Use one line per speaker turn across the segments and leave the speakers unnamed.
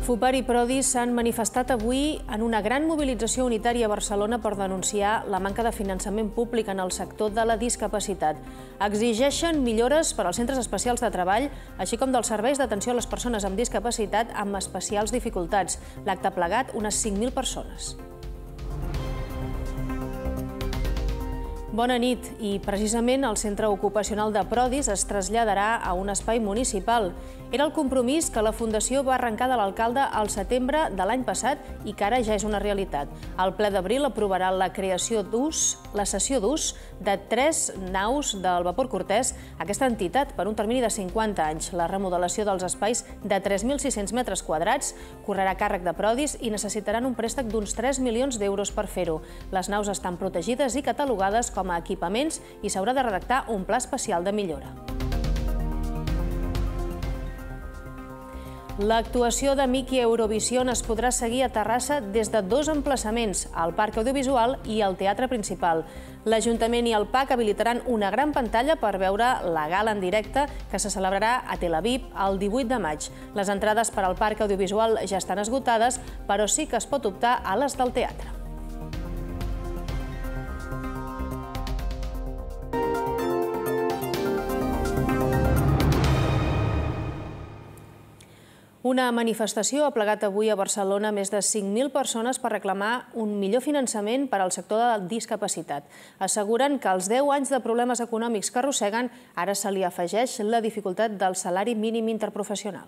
FUPAR i Prodis s'han manifestat avui en una gran mobilització unitària a Barcelona per denunciar la manca de finançament públic en el sector de la discapacitat. Exigeixen millores per als centres especials de treball, així com dels serveis d'atenció a les persones amb discapacitat amb especials dificultats. L'acte plegat, unes 5.000 persones. Bona nit. I precisament el centre ocupacional de Prodis es traslladarà a un espai municipal. Era el compromís que la Fundació va arrencar de l'alcalde al setembre de l'any passat i que ara ja és una realitat. El ple d'abril aprovarà la cessió d'ús de 3 naus del vapor Cortès a aquesta entitat per un termini de 50 anys. La remodelació dels espais de 3.600 metres quadrats correrà a càrrec de Prodis i necessitaran un préstec d'uns 3 milions d'euros per fer-ho. Les naus estan protegides i catalogades com a equipaments i s'haurà de redactar un pla especial de millora. L'actuació de Mickey Eurovision es podrà seguir a Terrassa des de 2 emplaçaments, el Parc Audiovisual i el Teatre Principal. L'Ajuntament i el PAC habilitaran una gran pantalla per veure la gala en directe que se celebrarà a Tel Aviv el 18 de maig. Les entrades per al Parc Audiovisual ja estan esgotades, però sí que es pot optar a les del teatre. Una manifestació ha plegat avui a Barcelona més de 5.000 persones per reclamar un millor finançament per al sector de la discapacitat. Asseguren que als 10 anys de problemes econòmics que arrosseguen ara se li afegeix la dificultat del salari mínim interprofessional.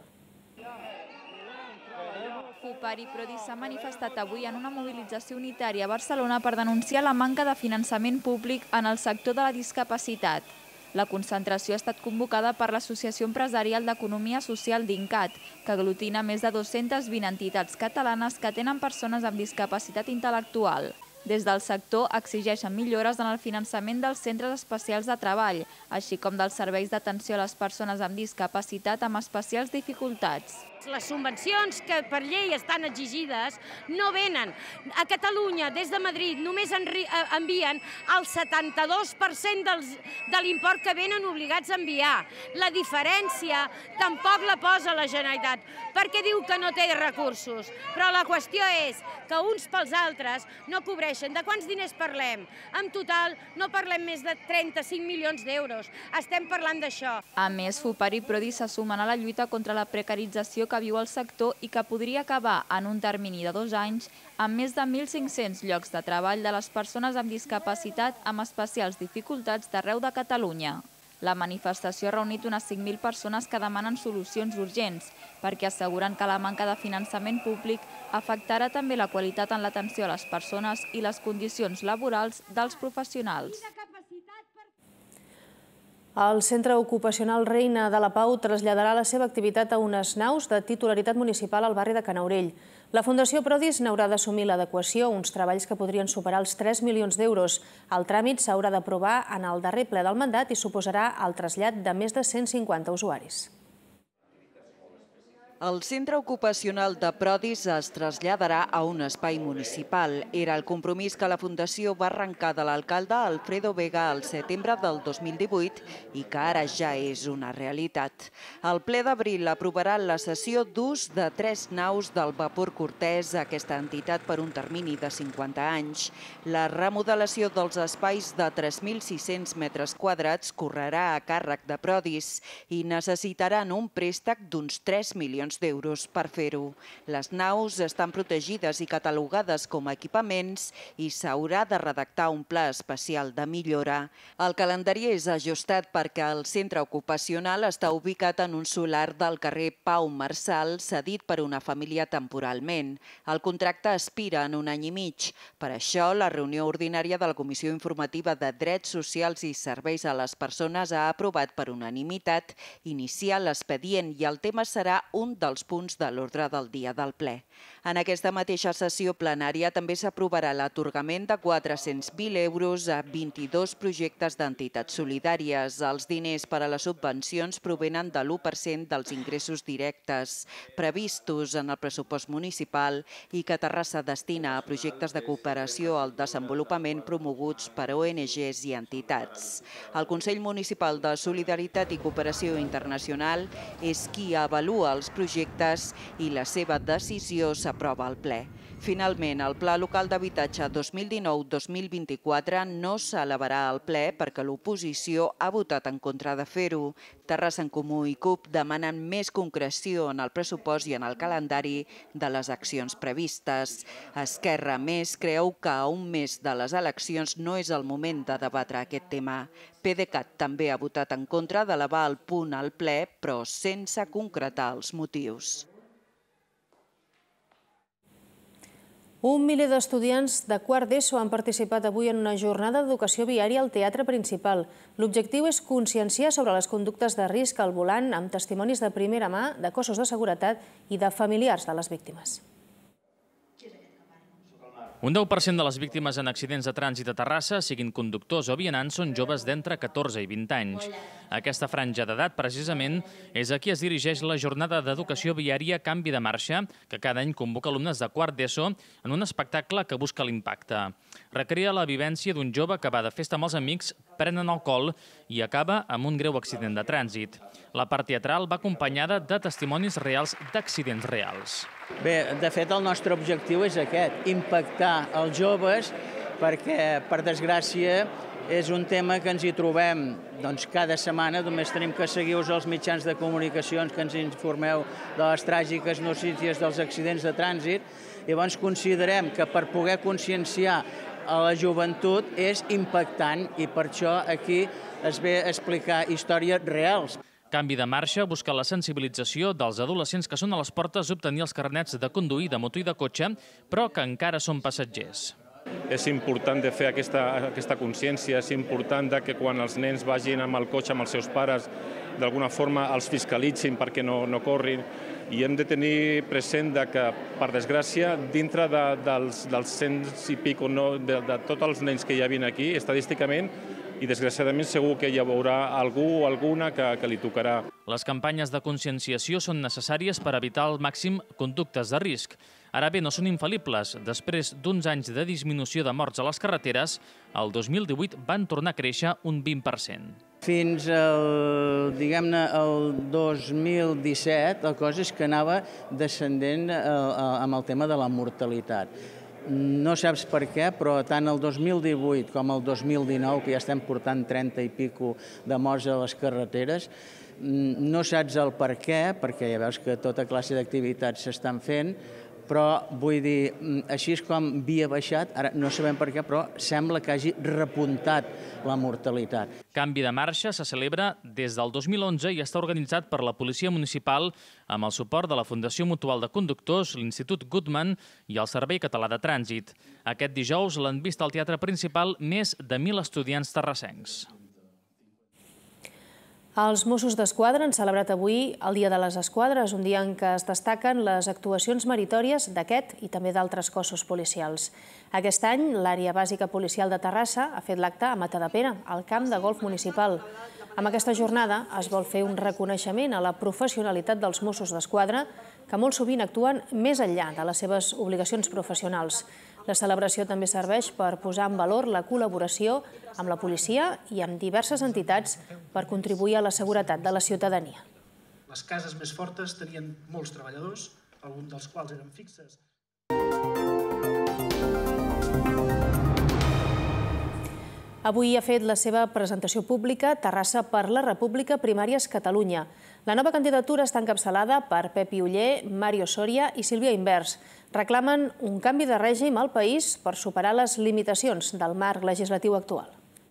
FUPAR i Prodis s'han manifestat avui en una mobilització unitària a Barcelona per denunciar la manca de finançament públic en el sector de la discapacitat. La concentració ha estat convocada per l'Associació Empresarial d'Economia Social d'INCAT, que aglutina més de 220 entitats catalanes que tenen persones amb discapacitat intel·lectual. Des del sector exigeixen millores en el finançament dels centres especials de treball, així com dels serveis d'atenció a les persones amb discapacitat amb especials dificultats.
Les subvencions que per llei estan exigides no venen. A Catalunya, des de Madrid, només envien el 72% de l'import que venen obligats a enviar. La diferència tampoc la posa la Generalitat, perquè diu que no té recursos. Però la qüestió és que uns pels altres no cobreixen. De quants diners parlem? En total no parlem més de 35 milions d'euros. Estem parlant d'això.
A més, FUPAR i Prodis se sumen a la lluita contra la precarització que viu el sector i que podria acabar en un termini de 2 anys amb més de 1.500 llocs de treball de les persones amb discapacitat amb especials dificultats d'arreu de Catalunya. La manifestació ha reunit unes 5.000 persones que demanen solucions urgents perquè asseguren que la manca de finançament públic afectarà també la qualitat en l'atenció a les persones i les condicions laborals dels professionals.
El Centre Ocupacional Reina de la Pau traslladarà la seva activitat a unes naus de titularitat municipal al barri de Canaurell. La Fundació Prodis n'haurà d'assumir l'adequació, uns treballs que podrien superar els 3 milions d'euros. El tràmit s'haurà d'aprovar en el darrer ple del mandat i suposarà el trasllat de més de 150 usuaris.
El centre ocupacional de Prodis es traslladarà a un espai municipal. Era el compromís que la Fundació va arrencar de l'alcalde Alfredo Vega al setembre del 2018 i que ara ja és una realitat. El ple d'abril aprovarà la cessió d'ús de 3 naus del vapor Cortès a aquesta entitat per un termini de 50 anys. La remodelació dels espais de 3.600 metres quadrats correrà a càrrec de Prodis i necessitaran un préstec d'uns 3 milions d'euros per fer-ho. Les naus estan protegides i catalogades com a equipaments i s'haurà de redactar un pla especial de millora. El calendari és ajustat perquè el centre ocupacional està ubicat en un solar del carrer Pau Marçal, cedit per una família temporalment. El contracte expira en 1 any i mig. Per això, la reunió ordinària de la Comissió Informativa de Drets Socials i Serveis a les Persones ha aprovat per unanimitat iniciar l'expedient i el tema serà un dels punts de l'ordre del dia del ple. En aquesta mateixa sessió plenària també s'aprovarà l'atorgament de 400.000 euros a 22 projectes d'entitats solidàries. Els diners per a les subvencions provenen de l'1% dels ingressos directes previstos en el pressupost municipal i que Terrassa destina a projectes de cooperació al desenvolupament promoguts per ONGs i entitats. El Consell Municipal de Solidaritat i Cooperació Internacional és qui avalua els projectes projectes i la seva decisió s'aprova al ple. Finalment, el Pla Local d'Habitatge 2019-2024 no s'elevarà al ple perquè l'oposició ha votat en contra de fer-ho. Terrassa en Comú i CUP demanen més concreció en el pressupost i en el calendari de les accions previstes. Esquerra, més, creu que a un mes de les eleccions no és el moment de debatre aquest tema. PDeCAT també ha votat en contra d'elevar el punt al ple, però sense concretar els motius.
Un miler d'estudiants de quart d'ESO han participat avui en una jornada d'educació viària al Teatre Principal. L'objectiu és conscienciar sobre les conductes de risc al volant amb testimonis de primera mà de cossos de seguretat i de familiars de les víctimes.
Un 10% de les víctimes en accidents de trànsit a Terrassa, siguin conductors o vianants, són joves d'entre 14 i 20 anys. Aquesta franja d'edat, precisament, és a qui es dirigeix la jornada d'educació viària Canvi de Marxa, que cada any convoca alumnes de quart d'ESO en un espectacle que busca l'impacte. Recrea la vivència d'un jove que va de festa amb els amics, prenen alcohol i acaba amb un greu accident de trànsit. La part teatral va acompanyada de testimonis reals d'accidents reals.
Bé, de fet, el nostre objectiu és aquest, impactar els joves, perquè, per desgràcia, és un tema que ens hi trobem cada setmana. Només tenim que seguir-vos als mitjans de comunicacions que ens informeu de les tràgiques notícies dels accidents de trànsit. Llavors considerem que per poder conscienciar a la joventut és impactant i per això aquí es ve a explicar històries reals.
Canvi de Marxa busca la sensibilització dels adolescents que són a les portes d'obtenir els carnets de conduir de moto i de cotxe, però que encara són passatgers.
És important de fer aquesta consciència, és important que quan els nens vagin amb el cotxe amb els seus pares, d'alguna forma els fiscalitzin perquè no corrin. I hem de tenir present que, per desgràcia, dintre dels 100 i pico, de tots els nens que hi ha aquí, estadísticament, i desgraciadament segur que hi haurà algú o alguna que li tocarà.
Les campanyes de conscienciació són necessàries per evitar al màxim conductes de risc. Ara bé, no són infal·libles. Després d'uns anys de disminució de morts a les carreteres, el 2018 van tornar a créixer un 20%.
Fins al 2017 la cosa és que anava descendent amb el tema de la mortalitat. No saps per què, però tant el 2018 com el 2019, que ja estem portant 30 i pico de morts a les carreteres, no saps el per què, perquè ja veus que tota classe d'activitats s'estan fent, però vull dir, així és com havia baixat, ara no sabem per què, però sembla que hagi repuntat la mortalitat.
Canvi de Marxa se celebra des del 2011 i està organitzat per la Policia Municipal amb el suport de la Fundació Mutual de Conductors, l'Institut Goodman i el Servei Català de Trànsit. Aquest dijous l'han vist al Teatre Principal més de 1.000 estudiants terrassencs.
Els Mossos d'Esquadra han celebrat avui el Dia de les Esquadres, un dia en què es destaquen les actuacions meritòries d'aquest i també d'altres cossos policials. Aquest any, l'Àrea Bàsica Policial de Terrassa ha fet l'acte a Matadepera, al camp de golf municipal. Amb aquesta jornada es vol fer un reconeixement a la professionalitat dels Mossos d'Esquadra, que molt sovint actuen més enllà de les seves obligacions professionals. La celebració també serveix per posar en valor la col·laboració amb la policia i amb diverses entitats per contribuir a la seguretat de la ciutadania.
Les cases més fortes tenien molts treballadors, alguns dels quals eren fixes.
Avui ha fet la seva presentació pública Terrassa per la República Primàries Catalunya. La nova candidatura està encapçalada per Pepi Oller, Mario Soria i Sílvia Invers. Reclamen un canvi de règim al país per superar les limitacions del marc legislatiu actual.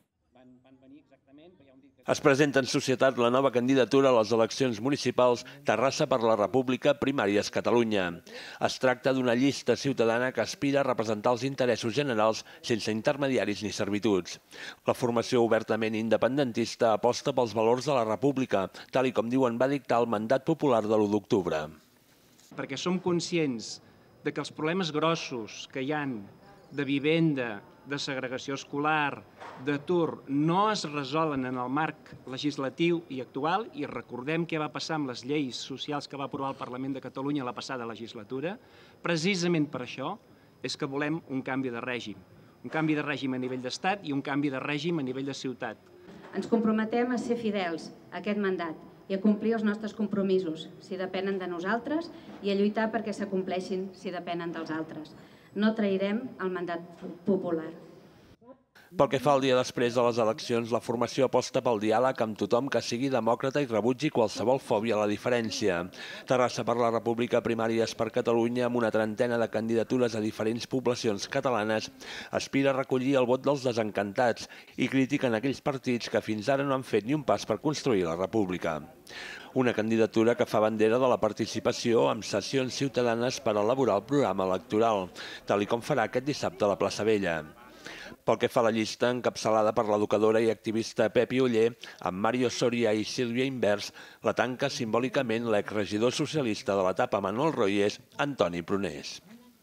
Es presenta en societat la nova candidatura a les eleccions municipals Terrassa per la República Primàries Catalunya. Es tracta d'una llista ciutadana que aspira a representar els interessos generals sense intermediaris ni servituds. La formació obertament independentista aposta pels valors de la República, tal com diuen va dictar el mandat popular de l'1 d'octubre.
Perquè som conscients que els problemes grossos que hi ha de vivenda, de segregació escolar, d'atur, no es resolen en el marc legislatiu i actual, i recordem què va passar amb les lleis socials que va aprovar el Parlament de Catalunya la passada legislatura. Precisament per això és que volem un canvi de règim. Un canvi de règim a nivell d'estat i un canvi de règim a nivell de ciutat.
Ens comprometem a ser fidels a aquest mandat, i a complir els nostres compromisos, si depenen de nosaltres, i a lluitar perquè s'acompleixin si depenen dels altres. No trairem el mandat popular.
Pel que fa al dia després de les eleccions, la formació aposta pel diàleg amb tothom que sigui demòcrata i rebutgi qualsevol fòbia a la diferència. Terrassa per la República, Primàries per Catalunya, amb una trentena de candidatures a diferents poblacions catalanes, aspira a recollir el vot dels desencantats i critiquen aquells partits que fins ara no han fet ni un pas per construir la República. Una candidatura que fa bandera de la participació amb sessions ciutadanes per elaborar el programa electoral, tal com farà aquest dissabte a la Plaça Vella. Pel que fa a la llista, encapçalada per l'educadora i activista Pepi Oller, amb Mario Soria i Sílvia Invers, la tanca simbòlicament l'exregidor socialista de l'etapa Manuel Royes, Antoni Prunés.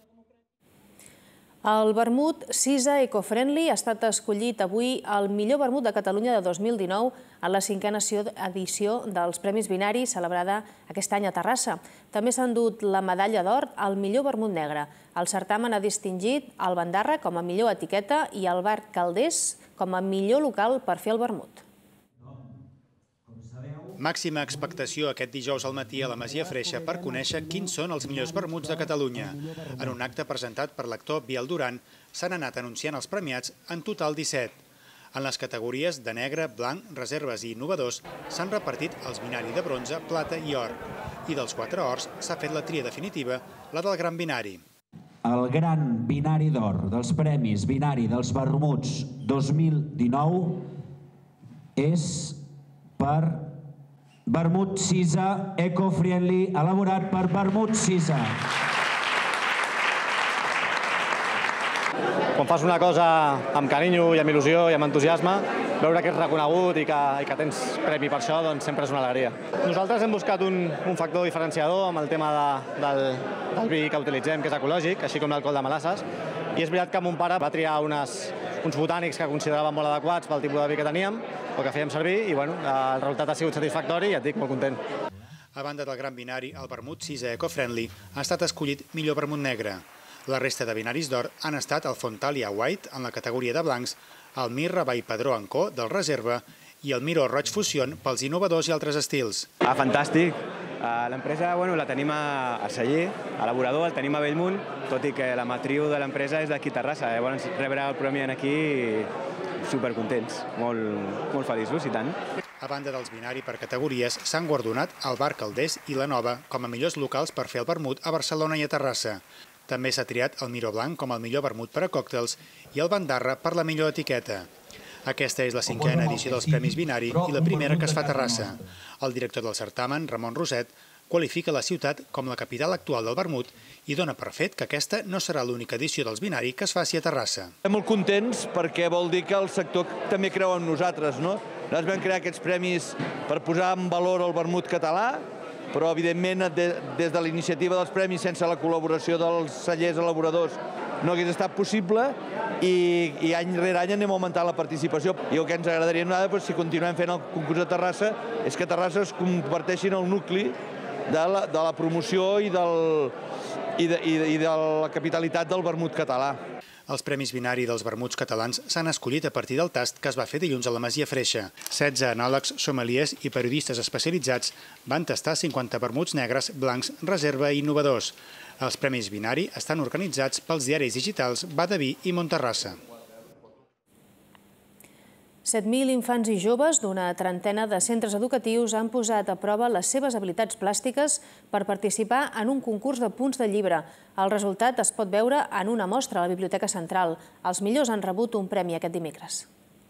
El vermut Cisa Ecofriendly ha estat escollit avui el millor vermut de Catalunya de 2019 en la 5a edició dels Premis Binari, celebrada aquest any a Terrassa. També s'ha endut la medalla d'or al millor vermut negre. El certamen ha distingit el Bandarra com a millor etiqueta i el Bar Calders com a millor local per fer el vermut.
Màxima expectació aquest dijous al matí a la Masia Freixa per conèixer quins són els millors vermuts de Catalunya. En un acte presentat per l'actor Biel Duran s'han anat anunciant els premiats, en total 17. En les categories de negre, blanc, reserves i innovadors s'han repartit els binari de bronze, plata i or. I dels 4 ors s'ha fet la tria definitiva, la del Gran Binari.
El Gran Binari d'Or dels Premis Binari dels Vermuts 2019 és per Vermut Cisa Ecofriendly, elaborat per Vermut Cisa.
Quan fas una cosa amb carinyo i amb il·lusió i amb entusiasme, veure que ets reconegut i que tens premi per això, doncs sempre és una alegria. Nosaltres hem buscat un factor diferenciador amb el tema del vi que utilitzem, que és ecològic, així com l'alcohol de melasses, i és veritat que mon pare va triar uns botànics que consideràvem molt adequats pel tipus de vi que teníem o que fèiem servir, i el resultat ha sigut satisfactori i et dic, molt content.
A banda del Gran Binari, el vermut Cisa Ecofriendly ha estat escollit millor vermut negre. La resta de binaris d'or han estat el Fontalia White en la categoria de blancs, el Mirra by Padró & Co del Reserva i el Miró Roig Fusion pels innovadors i altres estils.
Fantàstic. L'empresa la tenim a Celler, a Laborador, el tenim a Bellmunt, tot i que la matriu de l'empresa és d'aquí a Terrassa. Llavors, rebre el premi aquí, supercontents, molt feliços i tant.
A banda dels binari per categories, s'han guardonat el Bar Calders i la Nova com a millors locals per fer el vermut a Barcelona i a Terrassa. També s'ha triat el Miró Blanc com el millor vermut per a còctels i el Bandarra per la millor etiqueta. Aquesta és la 5a edició dels Premis Binari i la primera que es fa a Terrassa. El director del certamen, Ramon Roset, qualifica la ciutat com la capital actual del vermut i dona per fet que aquesta no serà l'única edició dels binari que es faci a Terrassa.
Estem molt contents perquè vol dir que el sector també creu en nosaltres, no? Nosaltres vam crear aquests premis per posar en valor el vermut català, però evidentment des de la iniciativa dels premis sense la col·laboració dels cellers elaboradors no hagués estat possible i any rere any anem augmentant la participació. I el que ens agradaria si continuem fent el concurs de Terrassa és que Terrassa es converteixi en el nucli de la promoció i de la capitalitat del vermut català.
Els Premis Binari dels vermuts catalans s'han escollit a partir del tast que es va fer dilluns a la Masia Freixa. 16 anòlegs, sommeliers i periodistes especialitzats van tastar 50 vermuts negres, blancs, reserva i innovadors. Els Premis Binari estan organitzats pels diaris digitals Badaví i Monterrassa.
7.000 infants i joves d'una trentena de centres educatius han posat a prova les seves habilitats plàstiques per participar en un concurs de punts de llibre. El resultat es pot veure en una mostra a la Biblioteca Central. Els millors han rebut un premi aquest dimecres.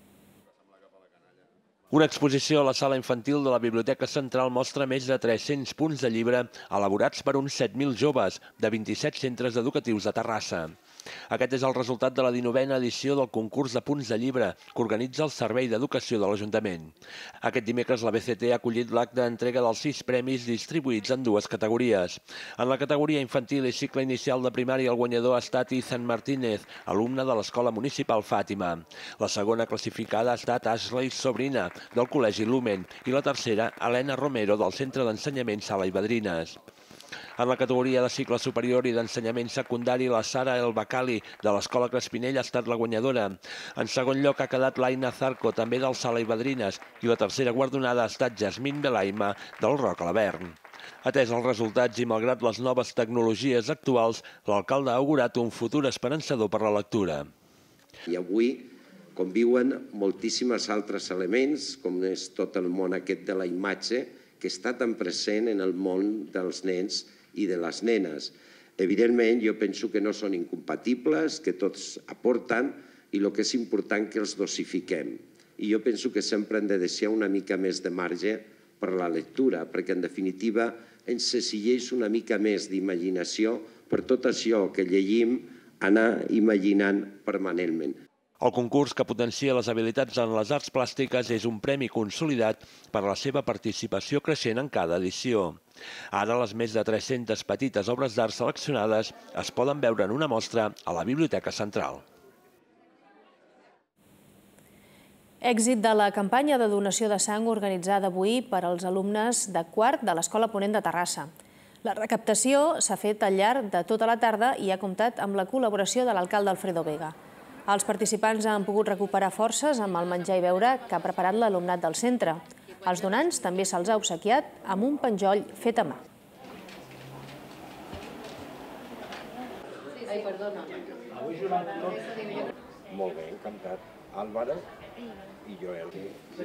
Una exposició a la sala infantil de la Biblioteca Central mostra més de 300 punts de llibre elaborats per uns 7.000 joves de 27 centres educatius de Terrassa. Aquest és el resultat de la 19a edició del concurs de punts de llibre que organitza el Servei d'Educació de l'Ajuntament. Aquest dimecres la BCT ha acollit l'acte d'entrega dels 6 premis distribuïts en 2 categories. En la categoria infantil i cicle inicial de primària el guanyador ha estat Ethan Martínez, alumne de l'Escola Municipal Fàtima. La segona classificada ha estat Ashley Sobrina, del Col·legi Lumen, i la tercera, Helena Romero, del Centre d'Ensenyament Sala i Vedrines. En la categoria de cicle superior i d'ensenyament secundari, la Sara El Bacali, de l'Escola Crespinell, ha estat la guanyadora. En segon lloc ha quedat l'Aina Zarco, també del Sala i Badrines, i la tercera guardonada ha estat Jasmine Belaima, del Roc Alavern. Atès els resultats i malgrat les noves tecnologies actuals, l'alcalde ha augurat un futur esperançador per la lectura.
I avui conviuen moltíssims altres elements, com és tot el món aquest de la imatge, que està tan present en el món dels nens i de les nenes. Evidentment, jo penso que no són incompatibles, que tots aporten, i el que és important que els dosifiquem. I jo penso que sempre hem de deixar una mica més de marge per la lectura, perquè en definitiva ens exigeix una mica més d'imaginació per tot això que llegim, anar imaginant permanentment.
El concurs, que potencia les habilitats en les arts plàstiques, és un premi consolidat per la seva participació creixent en cada edició. Ara, les més de 300 petites obres d'art seleccionades es poden veure en una mostra a la Biblioteca Central.
Èxit de la campanya de donació de sang organitzada avui per als alumnes de quart de l'Escola Ponent de Terrassa. La recaptació s'ha fet al llarg de tota la tarda i ha comptat amb la col·laboració de l'alcalde Alfredo Vega. Els participants han pogut recuperar forces amb el menjar i beure que ha preparat l'alumnat del centre. Als donants també se'ls ha obsequiat amb un penjoll fet a mà.
Molt bé, encantat. Álvaro i Joel.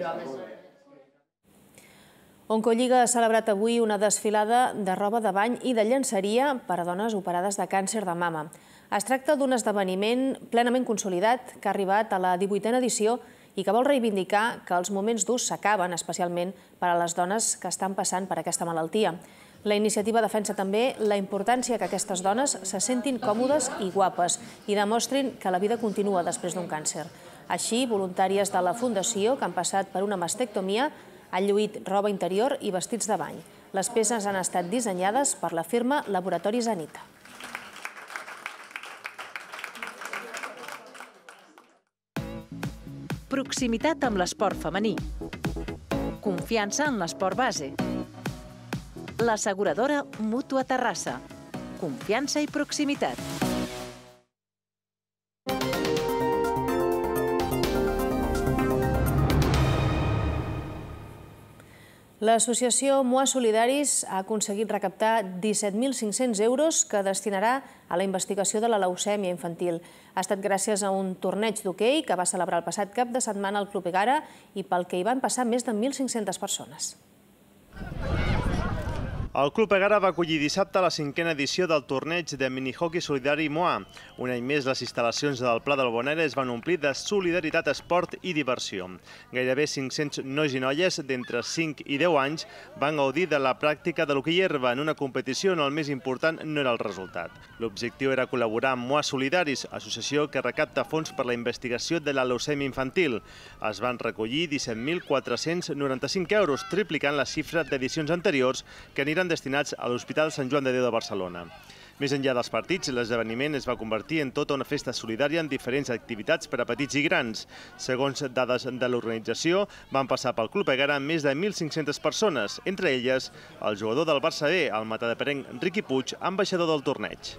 Oncolliga ha celebrat avui una desfilada de roba de bany i de llenceria per a dones operades de càncer de mama. Es tracta d'un esdeveniment plenament consolidat que ha arribat a la 18a edició i que vol reivindicar que els moments durs s'acaben, especialment per a les dones que estan passant per aquesta malaltia. La iniciativa defensa també la importància que aquestes dones se sentin còmodes i guapes i demostrin que la vida continua després d'un càncer. Així, voluntàries de la Fundació, que han passat per una mastectomia, han lluït roba interior i vestits de bany. Les peces han estat dissenyades per la firma Laboratoris Anita.
Proximitat amb l'esport femení. Confiança en l'esport base. L'asseguradora Mútua Terrassa. Confiança i proximitat.
L'associació MOA Solidaris ha aconseguit recaptar 17.500 euros que destinarà a la investigació de la leucèmia infantil. Ha estat gràcies a un torneig d'hoquei que va celebrar el passat cap de setmana al Club Egara i pel que hi van passar més de 1.500 persones.
El Club Egara va acollir dissabte la 5a edició del torneig de minihockey solidari MOA. Un any més, les instal·lacions del Pla del Bonera es van omplir de solidaritat, esport i diversió. Gairebé 500 nois i noies d'entre 5 i 10 anys van gaudir de la pràctica de l'hoquei herba en una competició on el més important no era el resultat. L'objectiu era col·laborar amb MOA Solidaris, associació que recapta fons per la investigació de la leucèmia infantil. Es van recollir 17.495 euros, triplicant la xifra d'edicions anteriors que aniran destinats a l'Hospital Sant Joan de Déu de Barcelona. Més enllà dels partits, l'esdeveniment es va convertir en tota una festa solidària amb diferents activitats per a petits i grans. Segons dades de l'organització, van passar pel Club Egara més de 1.500 persones, entre elles el jugador del Barça B, el matadeperenc Riqui Puig, ambaixador del torneig.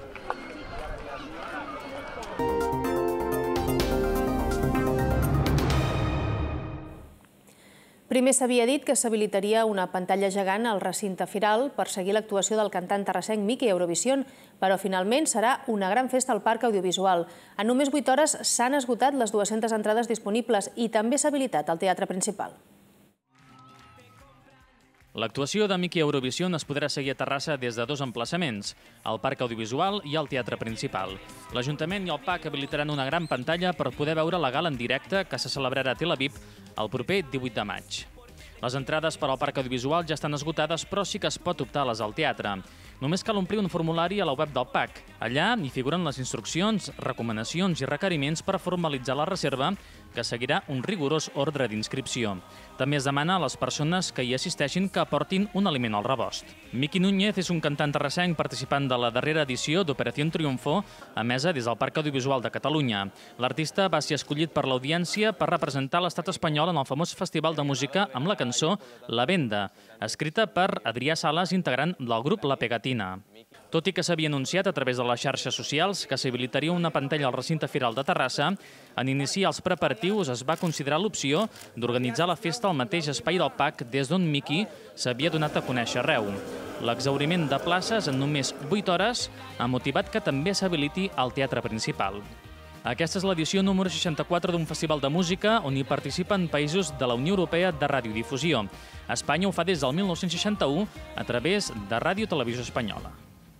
Primer s'havia dit que s'habilitaria una pantalla gegant al recinte firal per seguir l'actuació del cantant terrassenc Miqui a Eurovision, però finalment serà una gran festa al Parc Audiovisual. En només 8 hores s'han esgotat les 200 entrades disponibles i també s'ha habilitat el teatre principal.
L'actuació de Miqui a Eurovision es podrà seguir a Terrassa des de 2 emplaçaments, el Parc Audiovisual i el Teatre Principal. L'Ajuntament i el PAC habilitaran una gran pantalla per poder veure la gala en directe que se celebrarà a Tel Aviv el proper 18 de maig. Les entrades per al Parc Audiovisual ja estan esgotades, però sí que es pot optar a les al teatre. Només cal omplir un formulari a la web del PAC. Allà hi figuren les instruccions, recomanacions i requeriments per formalitzar la reserva, que seguirà un rigorós ordre d'inscripció. També es demana a les persones que hi assisteixin que aportin un aliment al rebost. Miqui Núñez és un cantant terrassenc participant de la darrera edició d'Operació Triunfo, emesa des del Parc Audiovisual de Catalunya. L'artista va ser escollit per l'audiència per representar l'estat espanyol en el famós festival de música amb la cançó La Venda, escrita per Adrià Sales, integrant del grup La Pegatina. Tot i que s'havia anunciat a través de les xarxes socials que s'habilitaria una pantalla al recinte firal de Terrassa, en iniciar els preparatius es va considerar l'opció d'organitzar la festa al mateix espai del PAC des d'on Miqui s'havia donat a conèixer arreu. L'exhauriment de places en només 8 hores ha motivat que també s'habiliti al teatre principal. Aquesta és l'edició número 64 d'un festival de música on hi participen països de la Unió Europea de Radiodifusió. Espanya ho fa des del 1961 a través de Ràdio Televisió Espanyola.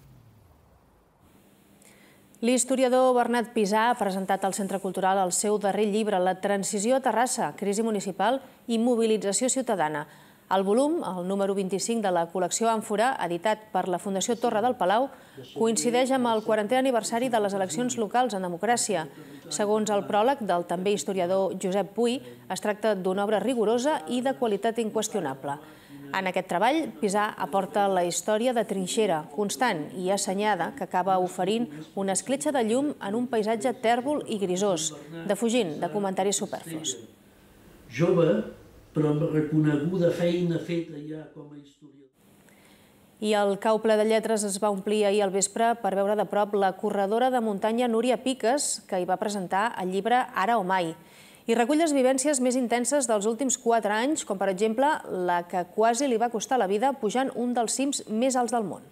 L'historiador Bernat Pisà ha presentat al Centre Cultural el seu darrer llibre, La transició a Terrassa, crisi municipal i mobilització ciutadana. El volum, el número 25 de la col·lecció Àmfora, editat per la Fundació Torre del Palau, coincideix amb el 40è aniversari de les eleccions locals en democràcia. Segons el pròleg del també historiador Josep Puy, es tracta d'una obra rigorosa i de qualitat inqüestionable. En aquest treball, Pisà aporta la història de trinxera, constant i assenyada, que acaba oferint una escletxa de llum en un paisatge tèrbol i grisós, defugint de comentaris superflus.
Jove, però amb reconeguda feina feta ja com a historiador.
I el cau ple de lletres es va omplir ahir al vespre per veure de prop la corredora de muntanya Núria Piques, que hi va presentar el llibre Ara o mai. I recull les vivències més intenses dels últims 4 anys, com per exemple la que quasi li va costar la vida pujant un dels cims més alts del món.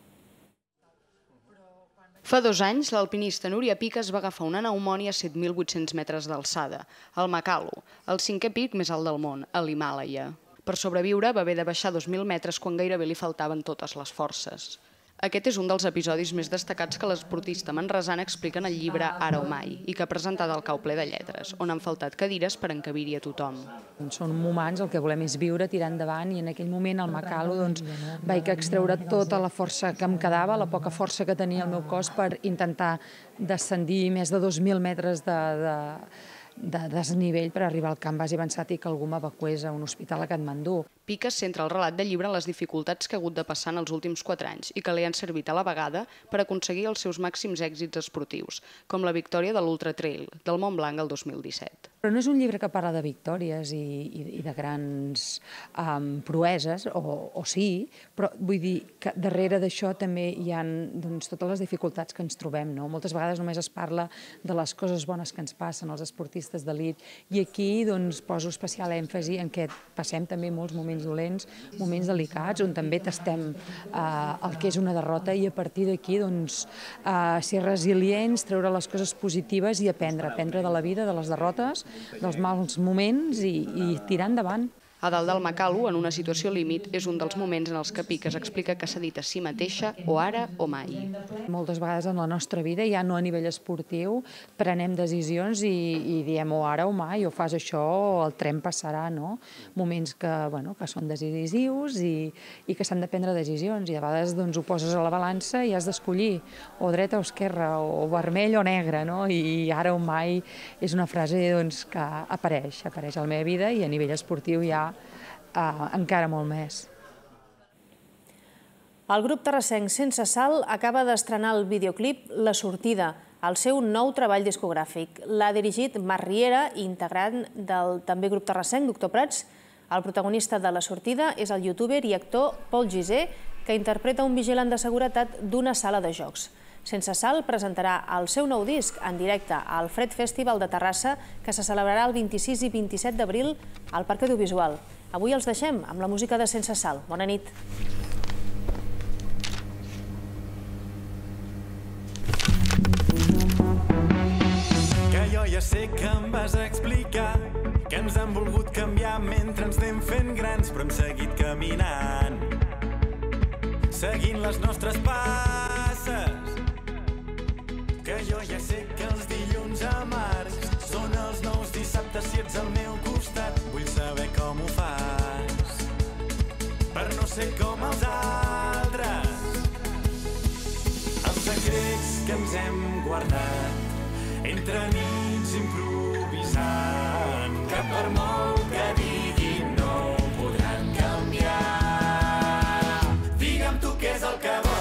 Fa 2 anys, l'alpinista Núria Piques va agafar una pneumònia a 7.800 metres d'alçada, al Makalu, el 5è pic més alt del món, a l'Himàlaia. Per sobreviure va haver de baixar 2.000 metres quan gairebé li faltaven totes les forces. Aquest és un dels episodis més destacats que l'esportista manresana explica en el llibre Ara o mai i que ha presentat al cau ple de lletres, on han faltat cadires per encabir-hi a tothom.
Som humans, el que volem és viure, tirar endavant, i en aquell moment al Makalu vaig extreure tota la força que em quedava, la poca força que tenia el meu cos per intentar descendir més de 2.000 metres de desnivell per arribar al camp base avançat i que algú m'evacués a un hospital a Katmandú.
Piques centra el relat del llibre en les dificultats que ha hagut de passar en els últims 4 anys i que li han servit a la vegada per aconseguir els seus màxims èxits esportius, com la victòria de l'Ultra Trail del Mont Blanc el 2017.
Però no és un llibre que parla de victòries i de grans proeses, o sí, però vull dir que darrere d'això també hi ha totes les dificultats que ens trobem. Moltes vegades només es parla de les coses bones que ens passen als esportistes d'elit, i aquí poso especial èmfasi en què passem també molts moments dolents, moments delicats, on també tastem el que és una derrota, i a partir d'aquí ser resilients, treure les coses positives i aprendre de la vida, de les derrotes, dels mals moments i tirar endavant.
A dalt del Makalu, en una situació límit, és un dels moments en els que Piques explica que s'ha dit a si mateixa o ara o mai.
Moltes vegades en la nostra vida, ja no a nivell esportiu, prenem decisions i diem o ara o mai, o fas això o el tren passarà, no? Moments que són decisius i que s'han de prendre decisions, i a vegades ho poses a la balança i has d'escollir o dreta o esquerra, o vermell o negre, no? I ara o mai és una frase que apareix a la meva vida, i a nivell esportiu ja encara molt més.
El grup terrassenc Sense Sal acaba d'estrenar el videoclip La Sortida, el seu nou treball discogràfic. L'ha dirigit Marc Riera, integrant del també grup terrassenc Doctor Prats. El protagonista de La Sortida és el youtuber i actor Pol Gisé, que interpreta un vigilant de seguretat d'una sala de jocs. Sense Sal presentarà el seu nou disc en directe al Fred Festival de Terrassa, que se celebrarà el 26 i 27 d'abril al Parc Audiovisual. Avui els deixem amb la música de Sense Sal. Bona nit.
Que jo ja sé que em vas explicar que ens han volgut canviar mentre ens anem fent grans, però hem seguit caminant, seguint les nostres passes. Que jo ja sé que els dilluns amargs són els nous dissabtes si ets al meu costat. Vull saber com ho fas per no ser com els altres. Els secrets que ens hem guardat entre nits improvisant, que per molt que diguin no ho podran canviar. Digue'm tu què és el que vols.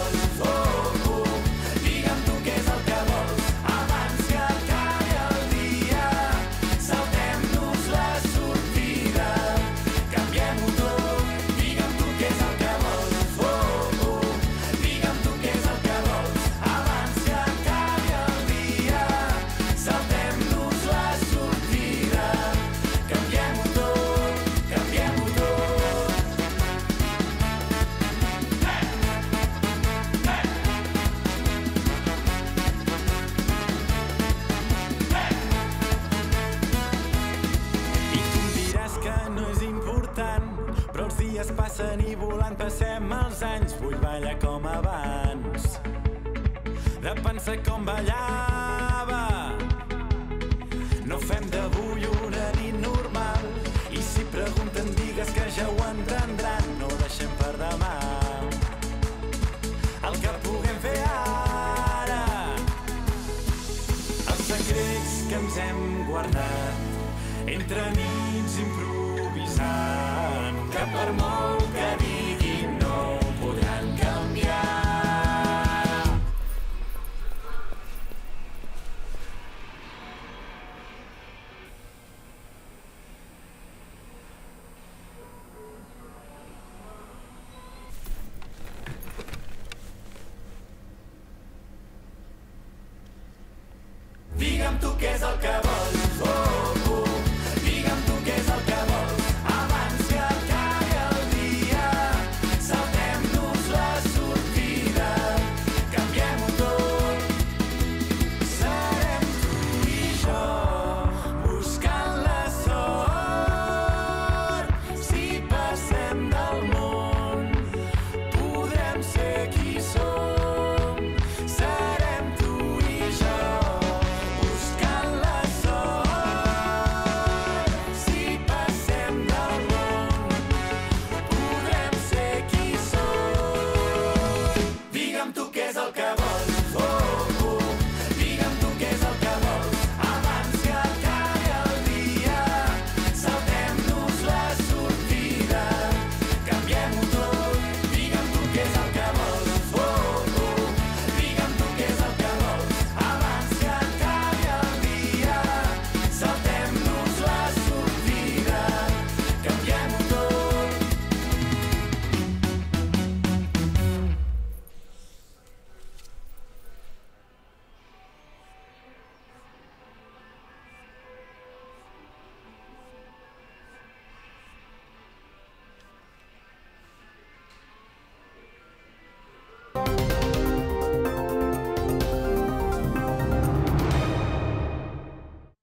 ballar com abans, de pensar com ballava. No fem d'avui una nit normal, i si pregunten digues que ja ho entendran, no ho deixem per demà. El que puguem fer ara, els secrets que ens hem guardat entre mi